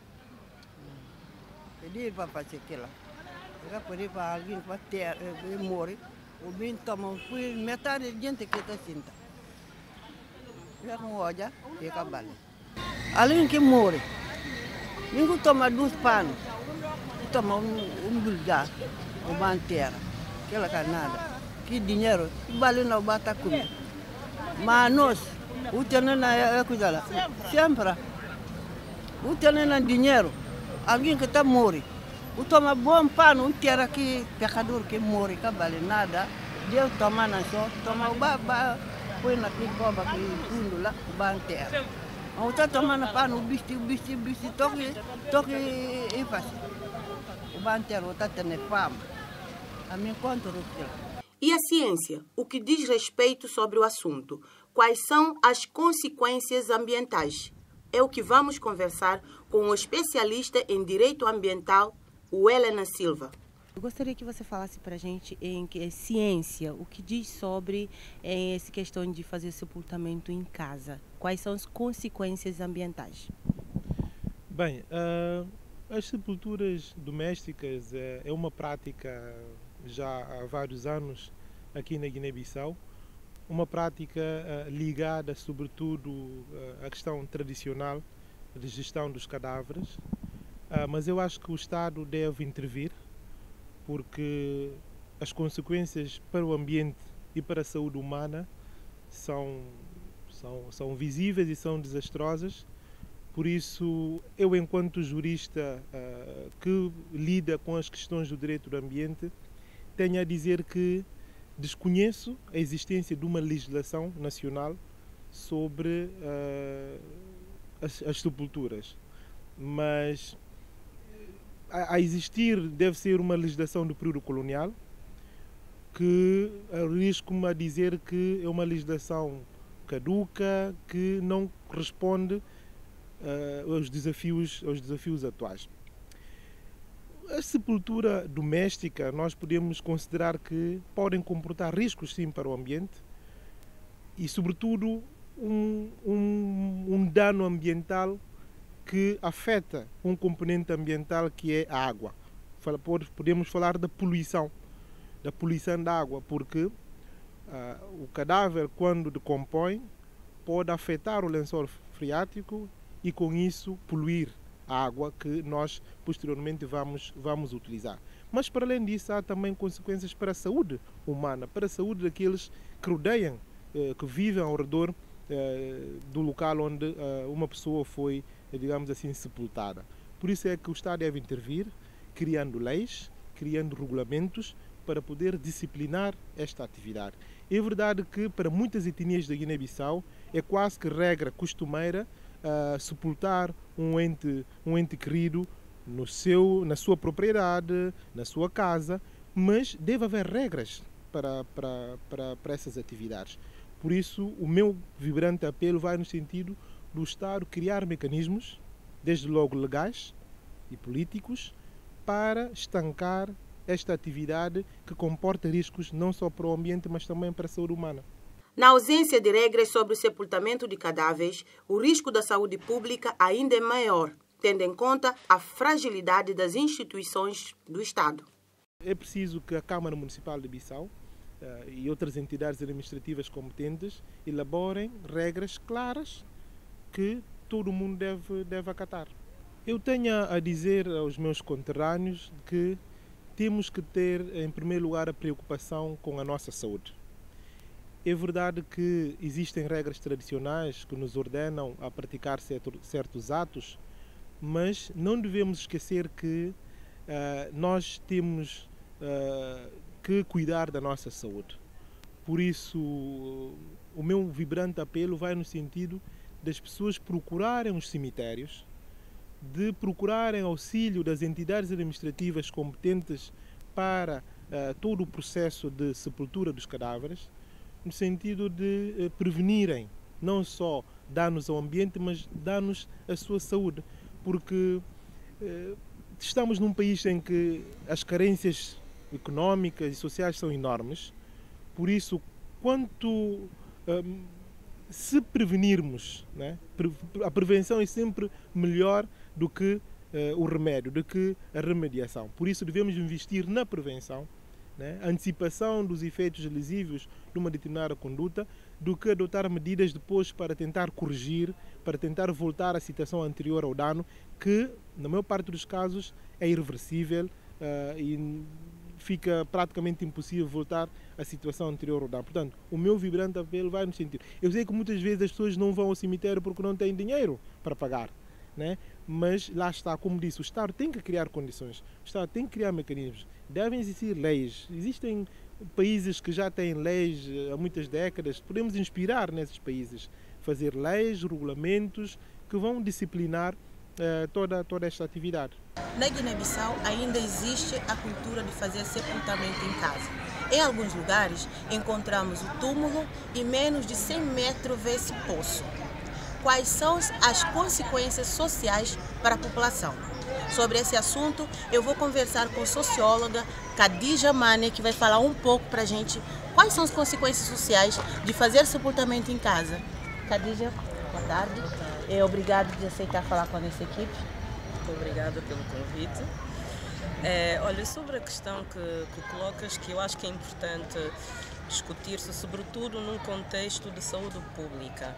Cadê para fazer aquela? Eu pedi para alguém que vai morrer, o bem toma metade de gente que está sentada. Já não olha, fica bale. Alguém que morre, ninguém toma 2 panos, toma bulgar, uma terra, aquela canada, que dinheiro, vale não bata comigo. Mas nós, o tenente é coisa lá, sempre, o tenente dinheiro, alguém que está morre. O toma bom pano, o terra que pecador que morre, que vale nada. Deus toma na só, toma o baba, põe naquele coba que fundo lá, o banterra. O tá tomando pano, o bicho, toque e faz. O banterra, o tá tendo fama. A mim conta o E a ciência, o que diz respeito sobre o assunto? Quais são as consequências ambientais? É o que vamos conversar com o especialista em direito ambiental, o Helena Silva. Eu gostaria que você falasse para a gente em ciência, o que diz sobre essa questão de fazer sepultamento em casa. Quais são as consequências ambientais? Bem, as sepulturas domésticas é uma prática já há vários anos aqui na Guiné-Bissau. Uma prática ligada sobretudo à questão tradicional de gestão dos cadáveres. Mas eu acho que o Estado deve intervir, porque as consequências para o ambiente e para a saúde humana são visíveis e são desastrosas. Por isso, eu, enquanto jurista que lida com as questões do direito do ambiente, tenho a dizer que desconheço a existência de uma legislação nacional sobre as sepulturas. Mas a existir deve ser uma legislação do período colonial, que arrisco-me a dizer que é uma legislação caduca, que não responde aos desafios atuais. A sepultura doméstica, nós podemos considerar que podem comportar riscos, sim, para o ambiente e, sobretudo, um dano ambiental que afeta um componente ambiental que é a água. Podemos falar da poluição da água, porque o cadáver, quando decompõe, pode afetar o lençol freático e, com isso, poluir a água que nós posteriormente vamos utilizar. Mas, para além disso, há também consequências para a saúde humana, para a saúde daqueles que rodeiam, que vivem ao redor do local onde uma pessoa foi, digamos assim, sepultada. Por isso é que o Estado deve intervir criando leis, criando regulamentos para poder disciplinar esta atividade. É verdade que para muitas etnias da Guiné-Bissau é quase que regra costumeira sepultar um ente querido na sua propriedade, na sua casa, mas deve haver regras para essas atividades. Por isso, o meu vibrante apelo vai no sentido do Estado criar mecanismos, desde logo legais e políticos, para estancar esta atividade que comporta riscos não só para o ambiente, mas também para a saúde humana. Na ausência de regras sobre o sepultamento de cadáveres, o risco da saúde pública ainda é maior, tendo em conta a fragilidade das instituições do Estado. É preciso que a Câmara Municipal de Bissau e outras entidades administrativas competentes elaborem regras claras que todo mundo deve acatar. Eu tenho a dizer aos meus conterrâneos que temos que ter, em primeiro lugar, a preocupação com a nossa saúde. É verdade que existem regras tradicionais que nos ordenam a praticar certos atos, mas não devemos esquecer que nós temos que cuidar da nossa saúde. Por isso, o meu vibrante apelo vai no sentido das pessoas procurarem os cemitérios, de procurarem auxílio das entidades administrativas competentes para todo o processo de sepultura dos cadáveres, no sentido de prevenirem não só danos ao ambiente, mas danos à sua saúde, porque estamos num país em que as carências económicas e sociais são enormes. Por isso, se prevenirmos, né? A prevenção é sempre melhor do que o remédio, do que a remediação. Por isso devemos investir na prevenção, né? A antecipação dos efeitos lesivos de uma determinada conduta, do que adotar medidas depois para tentar corrigir, para tentar voltar à situação anterior ao dano, que na maior parte dos casos é irreversível e fica praticamente impossível voltar à situação anterior ao dano. Portanto, o meu vibrante apelo vai no sentido. Eu sei que muitas vezes as pessoas não vão ao cemitério porque não têm dinheiro para pagar, né? Mas lá está, como disse, o Estado tem que criar condições, o Estado tem que criar mecanismos, devem existir leis. Existem países que já têm leis há muitas décadas, podemos inspirar nesses países, fazer leis, regulamentos que vão disciplinar toda esta atividade. Na Guiné-Bissau ainda existe a cultura de fazer sepultamento em casa. Em alguns lugares encontramos o túmulo e menos de 100 metros vê-se poço. Quais são as consequências sociais para a população? Sobre esse assunto, eu vou conversar com a socióloga Khadija Mane, que vai falar um pouco para a gente quais são as consequências sociais de fazer sepultamento em casa. Khadija, boa tarde. Obrigado de aceitar falar com a nossa equipe. Muito obrigada pelo convite. Olha, sobre a questão que colocas, que eu acho que é importante discutir-se, sobretudo num contexto de saúde pública,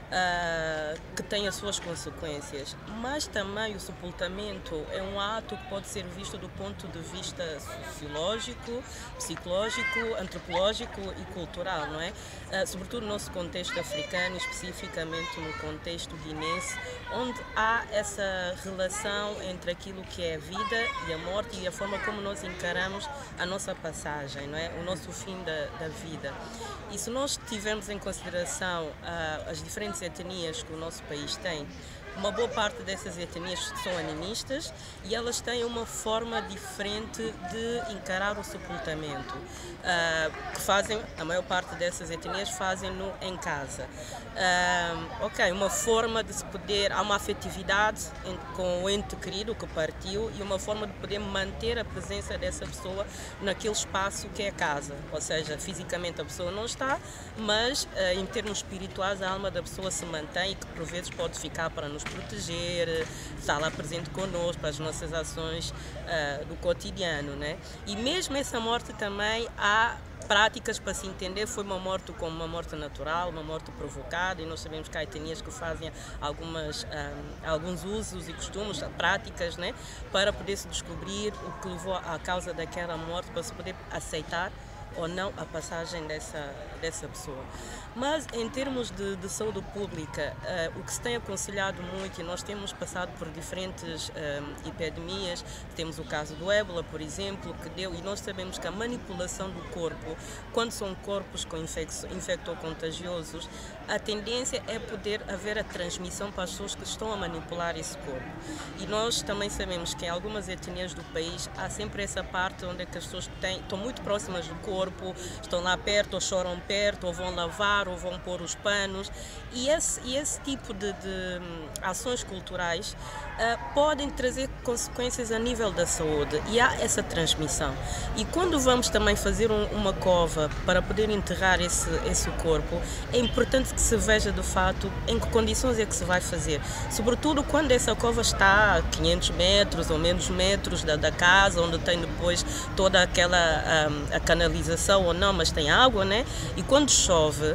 que tem as suas consequências, mas também o sepultamento é um ato que pode ser visto do ponto de vista sociológico, psicológico, antropológico e cultural, não é? Sobretudo no nosso contexto africano, especificamente no contexto guinense, onde há essa relação entre aquilo que é a vida e a morte e a forma como nós encaramos a nossa passagem, não é? O nosso fim da vida. E se nós tivermos em consideração as diferentes etnias que o nosso país tem, uma boa parte dessas etnias são animistas e elas têm uma forma diferente de encarar o sepultamento, que fazem, a maior parte dessas etnias fazem-no em casa. Uma forma de se poder, há uma afetividade com o ente querido que partiu e uma forma de poder manter a presença dessa pessoa naquele espaço que é a casa, ou seja, fisicamente a pessoa não está, mas em termos espirituais a alma da pessoa se mantém e que por vezes pode ficar para nos proteger, estar lá presente connosco para as nossas ações do cotidiano, né? E mesmo essa morte também há práticas para se entender, foi uma morte como uma morte natural, uma morte provocada, e nós sabemos que há etnias que fazem alguns usos e costumes, práticas, né, para poder se descobrir o que levou à causa daquela morte, para se poder aceitar ou não a passagem dessa pessoa. Mas em termos de saúde pública, o que se tem aconselhado muito, e nós temos passado por diferentes epidemias, temos o caso do ébola, por exemplo, que deu, e nós sabemos que a manipulação do corpo, quando são corpos com infecto-contagiosos, a tendência é poder haver a transmissão para as pessoas que estão a manipular esse corpo. E nós também sabemos que em algumas etnias do país há sempre essa parte onde é que as pessoas estão muito próximas do corpo, estão lá perto, ou choram perto, ou vão lavar, ou vão pôr os panos. E esse tipo de ações culturais podem trazer consequências a nível da saúde. E há essa transmissão. E quando vamos também fazer uma cova para poder enterrar esse corpo, é importante que se veja de fato em que condições é que se vai fazer. Sobretudo quando essa cova está a 500 metros ou menos metros da casa, onde tem depois toda aquela a canalização ou não, mas tem água, né? E quando chove,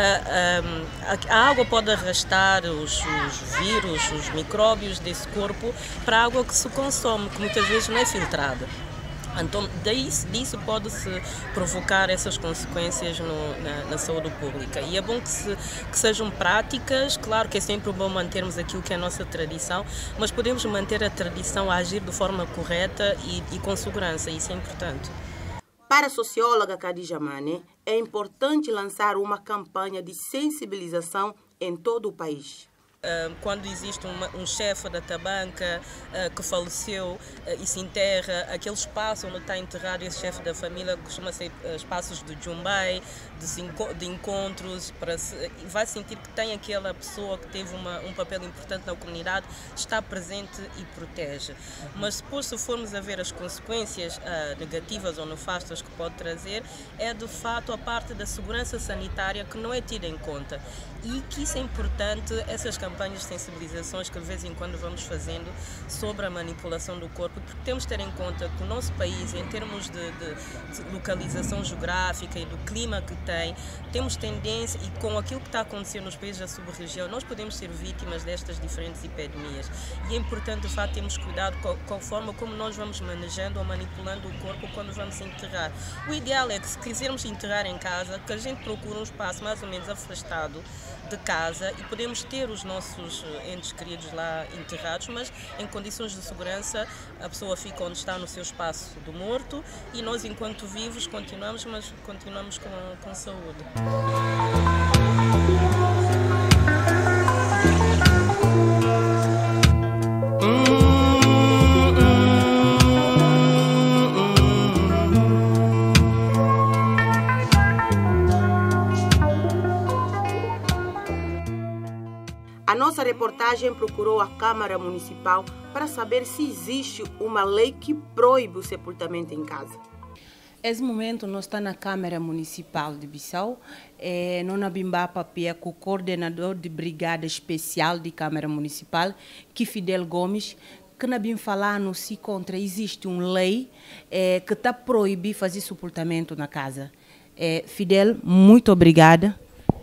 a água pode arrastar os vírus, os micróbios desse corpo para a água que se consome, que muitas vezes não é filtrada. Então, disso pode-se provocar essas consequências na saúde pública. E é bom que sejam práticas. Claro que é sempre bom mantermos aquilo que é a nossa tradição, mas podemos manter a tradição a agir de forma correta e com segurança. Isso é importante. Para a socióloga Khadija Mane, é importante lançar uma campanha de sensibilização em todo o país. Quando existe um chefe da tabanca que faleceu e se enterra, aquele espaço onde está enterrado esse chefe da família costuma ser espaços de jumbai, de encontros, vai sentir que tem aquela pessoa que teve um papel importante na comunidade, está presente e protege. Mas depois, se formos a ver as consequências negativas ou nefastas que pode trazer, é de fato a parte da segurança sanitária que não é tida em conta. E que isso é importante, essas campanhas de sensibilizações que de vez em quando vamos fazendo sobre a manipulação do corpo, porque temos de ter em conta que o nosso país, em termos de localização geográfica e do clima que tem, temos tendência, e com aquilo que está acontecendo nos países da sub-região, nós podemos ser vítimas destas diferentes epidemias. E é importante, de fato, termos cuidado com a forma como nós vamos manejando ou manipulando o corpo quando vamos enterrar. O ideal é que, se quisermos enterrar em casa, que a gente procure um espaço mais ou menos afastado de casa e podemos ter os nossos entes queridos lá enterrados, mas em condições de segurança. A pessoa fica onde está, no seu espaço do morto, e nós, enquanto vivos, continuamos, mas continuamos com saúde. A nossa reportagem procurou a Câmara Municipal para saber se existe uma lei que proíbe o sepultamento em casa. Nesse momento, nós estamos na Câmara Municipal de Bissau. Nós abrimos papel com o coordenador de Brigada Especial de Câmara Municipal, que Fidel Gomes, que nós vimos falando se contra existe uma lei que está proibindo fazer sepultamento na casa. Fidel, muito obrigada.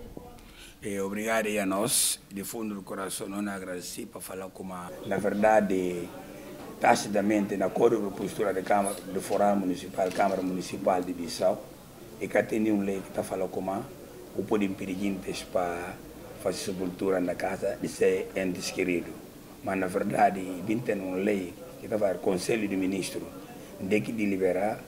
Obrigado a nós, de fundo do coração, não agradeci para falar como, na verdade, tacidamente, na cor da postura da Câmara, do Fórum Municipal, Câmara Municipal de Bissau, e que tem uma lei que está falando como o poder impedir para fazer sepultura na casa de ser entes querido. Mas, na verdade, tem uma lei que está falando, o Conselho de Ministros, de que deliberar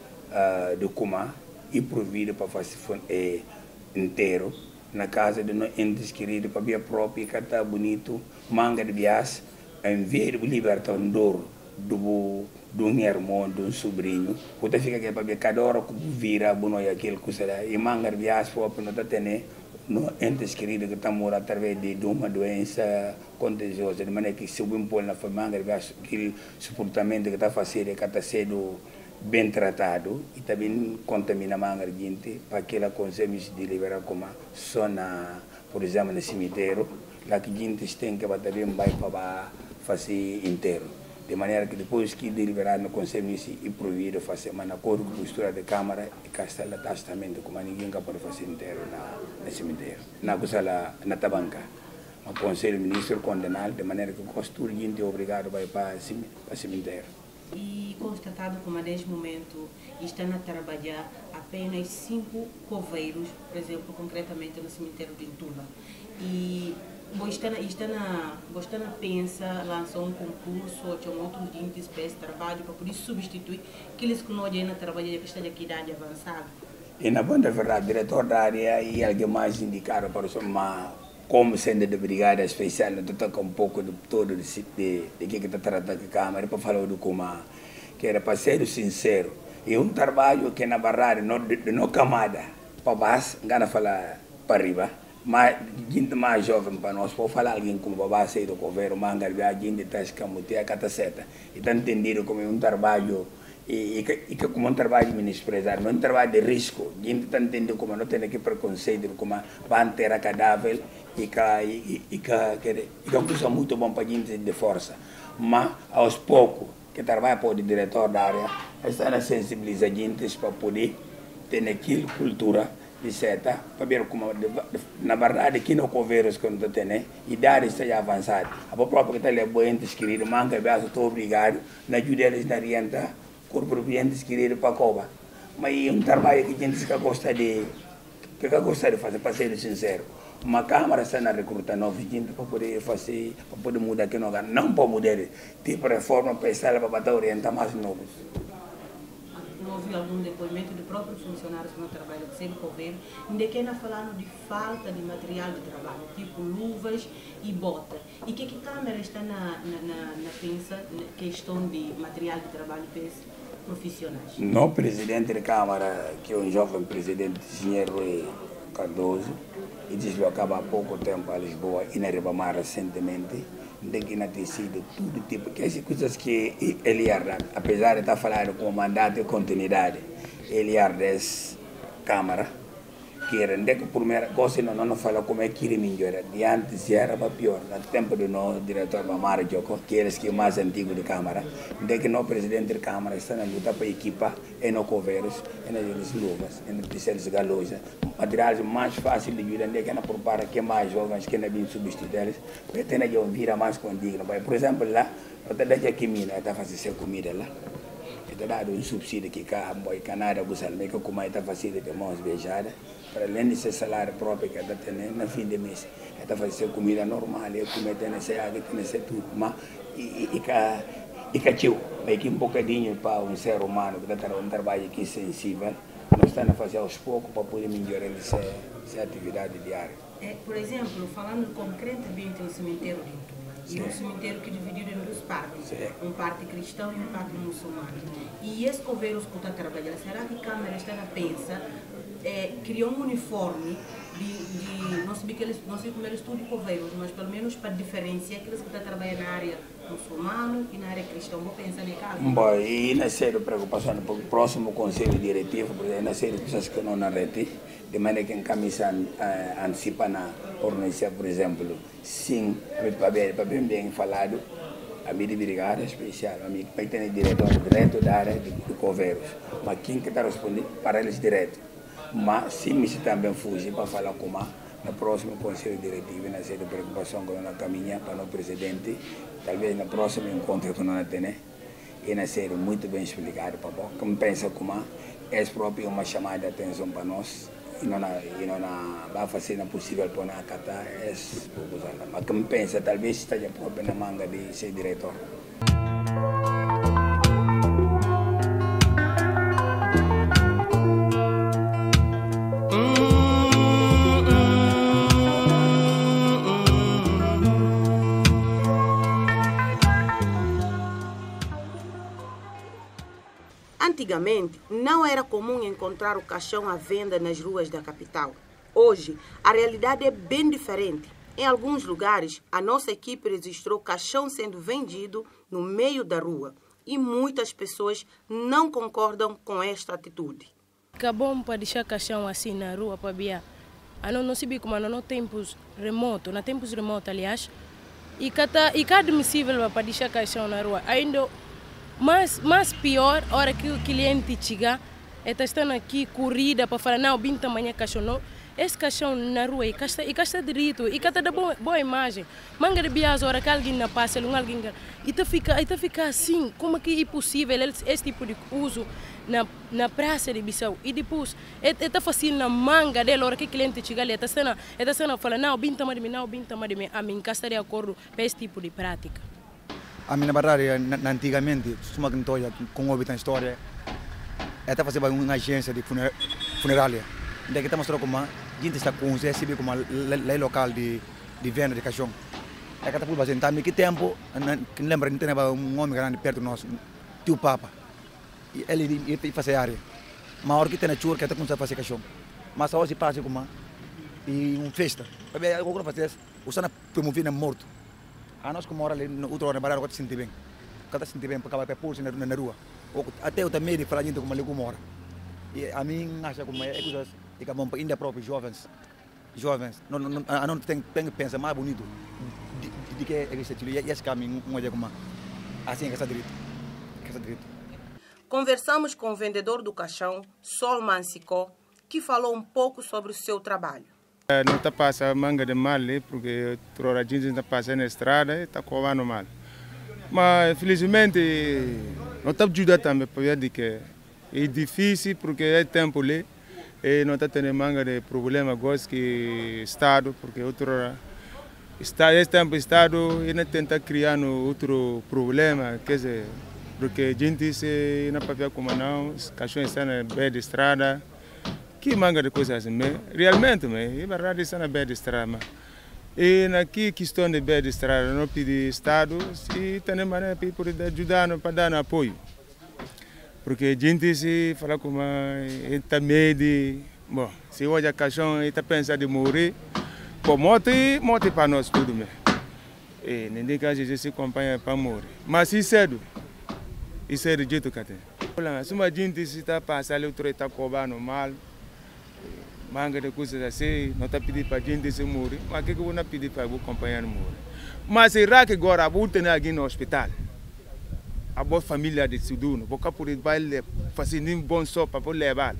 do como e provido para fazer inteiro na casa de nós entes queridos, para via própria, que está bonito, manga de bias, em vez de libertar um dor do irmão, de um sobrinho, porque fica aqui para ver cada hora que vira, bueno, e aquele que será, e manga de bias, próprio, não está tendo, entes queridos que estão morando através de uma doença contagiosa, de maneira que se o impõe na família, manga de bias, aquele suportamento que está fazendo, que está sendo bem tratado e também contamina a gente para que ela consiga de liberar como só por exemplo, no cemitério, lá que a gente tem que também vai para fazer inteiro. De maneira que depois que deliberar não consegue e proibir fazer, mas na cor de postura da Câmara e casta o testamento, como ninguém pode fazer inteiro no cemitério. Na tabanca. O Conselho Ministro condenar de maneira que o costura gente é obrigado a ir para o cemitério. E constatado como neste momento estão a trabalhar apenas 5 coveiros, por exemplo, concretamente no cemitério de Ntula. E você pensa, lançou um concurso, ou tinha outros dintes para esse trabalho, para poder substituir aqueles que não ainda trabalham que estão de idade avançada? E na boa verdade, o diretor da área e alguém mais indicado para como sendo de brigada especial, não toca um pouco de todo de que está tratando a Câmara, para falar do como que era para ser sincero. E um trabalho que na verdade não camada, para baixo, não falar para arriba. Mas gente mais jovem para nós, pode falar alguém como babá sair do governo, manga, a gente está escamuteando a cataceta. E está entendido como um trabalho, e que como um trabalho menosprezado, não é um trabalho de risco. A gente está entendendo como não tem aqui preconceito, como vai enterrar cadáver e que custa muito bom para a gente de força. Mas aos poucos, que trabalha para o diretor da área, está a sensibilizar a gente para poder ter aquela cultura de seta, para ver como, na verdade, aqui no coveiros que não tem, a idade está já avançada. A própria que está ali, boentes querido, manca, eu estou obrigado, na ajuda eles na orienta, corpo boentes querido para Coba. Mas é um trabalho que a gente gosta de fazer, para ser sincero. Uma Câmara está na recruta nova gente para poder fazer, para poder mudar aqui no lugar. Não para mudar, tipo reforma para estar para poder orientar mais novos. Não houve algum depoimento de próprios funcionários que não trabalham com o governo, ainda que ainda falando de falta de material de trabalho, tipo luvas e bota. E que a Câmara está na pensa questão de material de trabalho para esses profissionais? No presidente da Câmara, que é um jovem presidente, engenheiro Cardoso, e deslocava há pouco tempo a Lisboa e na Ribamar recentemente, tem que ter sido tudo tipo, que as coisas que ele apesar de estar falando com mandato e continuidade, ele dessa Câmara, que era que primeira coisa não fala como é que ele melhora, de antes era para pior, no tempo do nosso diretor Bamara Joko, que é o mais antigo da Câmara, de que o presidente da Câmara está na luta para a equipa, e no coveiros, e nas luvas, e nos pincéis galosas, materiais mais fácil de ajudar, de que não prepara que mais jovens que não vêm substituir, para ter uma vida mais condigna. Por exemplo, lá, eu estou dando aqui mina, está fazendo comida lá. Está dando um subsídio que cá, boi canada, busalme, que como está fazendo de mãos beijadas, para além de ser salário próprio que está tendo no fim de mês, está fazendo comida normal, comer tem essa água, tem esse tudo, mas e cacheu, mas que um bocadinho para um ser humano que está um trabalho aqui sensível, nós estamos a fazer aos poucos para poder melhorar essa atividade diária. Por exemplo, falando concretamente no cemitério de Ntula, e um cemitério que é dividido em 2 partes, um parte cristão e um parte muçulmano. E esses coveiros que estão trabalhando, será que a Câmara está na pensa criou um uniforme não sei como eles estudam coveiros, mas pelo menos para diferenciar aqueles que estão trabalhando na área muçulmana e na área cristã? Vou pensar em casa. Bom, e na série preocupação para o próximo conselho diretivo, porque na série coisas que não narrete, de maneira que camisa antecipa na organização, por exemplo, sim, para bem falado, a minha brigada especial, a minha vai ter diretor direto da área de coveiros, mas quem que está respondendo para eles direto. Mas se me também fugir para falar com no próximo conselho diretivo, na série de preocupação que nós caminhamos para o presidente, talvez no próximo encontro que nós temos, e na série muito bem explicado, como pensa como é próprio uma chamada de atenção para nós, e não vai fazer o possível para não acatar esse proposal. Mas como pensa, talvez esteja próprio na manga de ser diretor. Antigamente, não era comum encontrar o caixão à venda nas ruas da capital. Hoje, a realidade é bem diferente. Em alguns lugares, a nossa equipe registrou caixão sendo vendido no meio da rua. E muitas pessoas não concordam com esta atitude. Acabou para deixar caixão assim na rua para ver. Não se como não tempos remotos, aliás, e que admissível para deixar caixão na rua. Ainda mais pior, a hora que o cliente chega, está estando aqui corrida para falar, não, bem tamanho caixão, esse caixão na rua e está direito, e está dando boa imagem. Manga de bias hora que alguém na passa, alguém e fica assim, como que é possível esse tipo de uso na praça de Bissau. E depois, está fazendo na manga dela, hora que o cliente chega ali, está sendo falando, não, bem tamanho de mim, a mim está de acordo com esse tipo de prática. A minha verdade, antigamente, suma que não com o na história, está fazendo uma agência de funerária. Daí que estamos como a gente está com o CSB como a lei local de venda de caixão. É que está por bastante tempo. Que tempo, lembra que tinha um homem grande perto de nós, tio Papa. Ele faz a área. Mas a hora que tem a churra, que está começando a fazer caixão. Mas hoje passa como e uma festa. Agora fazer o sana promovido morto. A nós como hora ali, outra hora, agora se sente bem. Cada se sente bem, porque vai pôr-se na rua. Até eu também de falar como ali como hora. E a mim acha como é coisas que vão para ainda próprios jovens. Não tem que pensar mais bonito de que é esse estilo. E esse caminho, um olha como assim que está direito. Conversamos com o vendedor do caixão, Sol Mansicó, que falou um pouco sobre o seu trabalho. Não está passando manga de mal, porque a gente está passando na estrada e está covando mal. Mas, felizmente, não está ajudando também, porque é difícil, porque é tempo ali, e não está tendo manga de problema, gosto que Estado, porque esse tempo Estado ainda tenta criar outro problema, quer dizer, porque a gente se não pode como não, os cachorros estão na beira de estrada, que manga de coisas assim, realmente, é verdade, estão na beira de estrada. E aqui questão de beira de estrada, não pedi Estado, se tem maneira para poder ajudar, para dar apoio. Porque a gente se fala como está medo, bom, se hoje a caixão está pensando em morrer, bom, morte para nós tudo mesmo. E ninguém que a gente se acompanha para morrer. Mas isso é do jeito que tem. Se a gente está passando, o está cobrando mal, manga de coisas assim, não está pedindo para a gente se morrer, mas o que eu vou pedir para o companheiro morrer? Mas será que agora vou ter alguém no hospital? A boa família de Suduno, porque poder fazer um bom só para poder levar,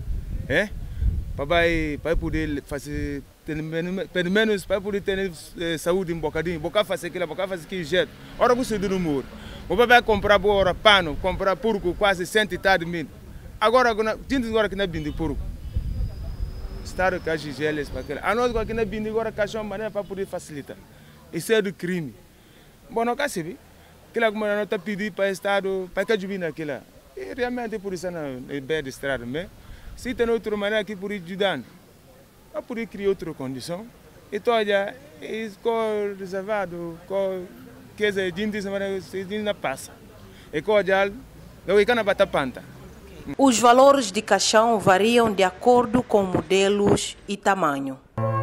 para poder fazer, pelo menos para poder ter saúde um bocadinho, porque fazer aquele jeito. Ora você do muro, o vai comprar boa pano, comprar porco quase 130 mil. Agora gente agora que não é bem de porco, Estado que age geles para aquele. A nós aqui não é bem agora caixão maneira para poder facilitar. Isso é do crime. Bom, não quer saber. Aquela como não está pedindo para o Estado, para que ajude naquela. E realmente por isso não é bem de estrada, mas se tem outra maneira que por ajudar, para poder criar outra condição, então já é reservado, quer dizer, a gente não passa. E que já não can bata panta. Os valores de caixão variam de acordo com modelos e tamanho.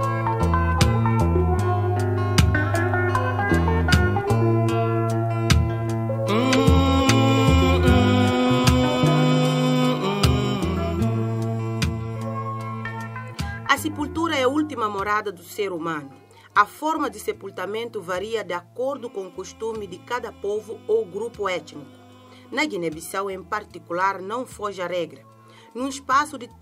A sepultura é a última morada do ser humano. A forma de sepultamento varia de acordo com o costume de cada povo ou grupo étnico. Na Guiné-Bissau, em particular, não foge a regra. Num espaço de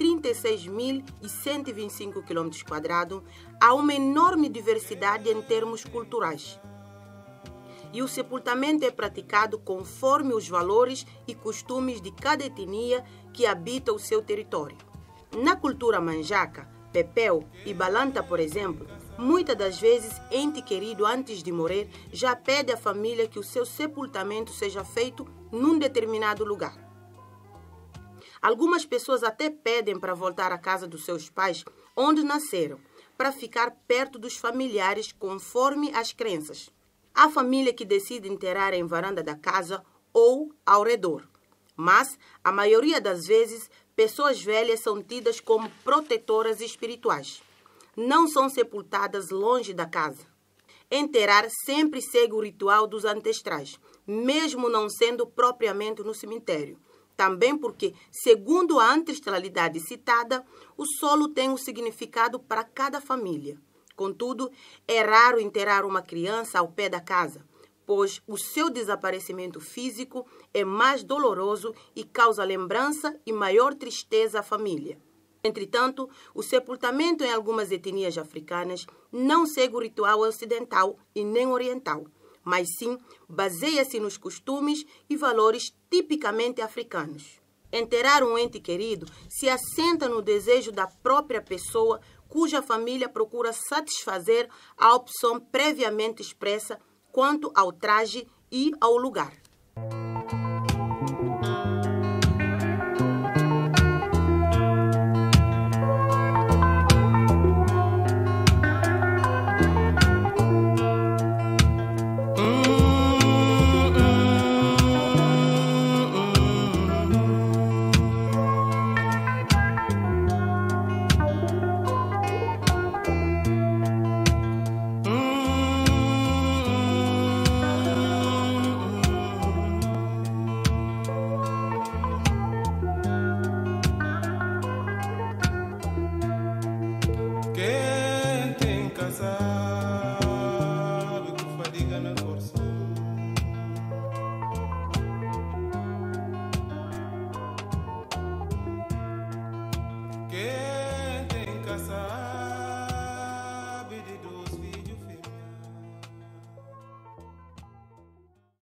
36.125 km², há uma enorme diversidade em termos culturais. E o sepultamento é praticado conforme os valores e costumes de cada etnia que habita o seu território. Na cultura manjaca, Pepeu e Balanta, por exemplo, muitas das vezes, ente querido antes de morrer já pede à família que o seu sepultamento seja feito num determinado lugar. Algumas pessoas até pedem para voltar à casa dos seus pais, onde nasceram, para ficar perto dos familiares conforme as crenças. Há família que decide enterrar em varanda da casa ou ao redor. Mas, a maioria das vezes, pessoas velhas são tidas como protetoras espirituais. Não são sepultadas longe da casa. Enterrar sempre segue o ritual dos ancestrais, mesmo não sendo propriamente no cemitério. Também porque, segundo a ancestralidade citada, o solo tem um significado para cada família. Contudo, é raro enterrar uma criança ao pé da casa, pois o seu desaparecimento físico é mais doloroso e causa lembrança e maior tristeza à família. Entretanto, o sepultamento em algumas etnias africanas não segue o ritual ocidental e nem oriental, mas sim baseia-se nos costumes e valores tipicamente africanos. Enterrar um ente querido se assenta no desejo da própria pessoa cuja família procura satisfazer a opção previamente expressa quanto ao traje e ao lugar.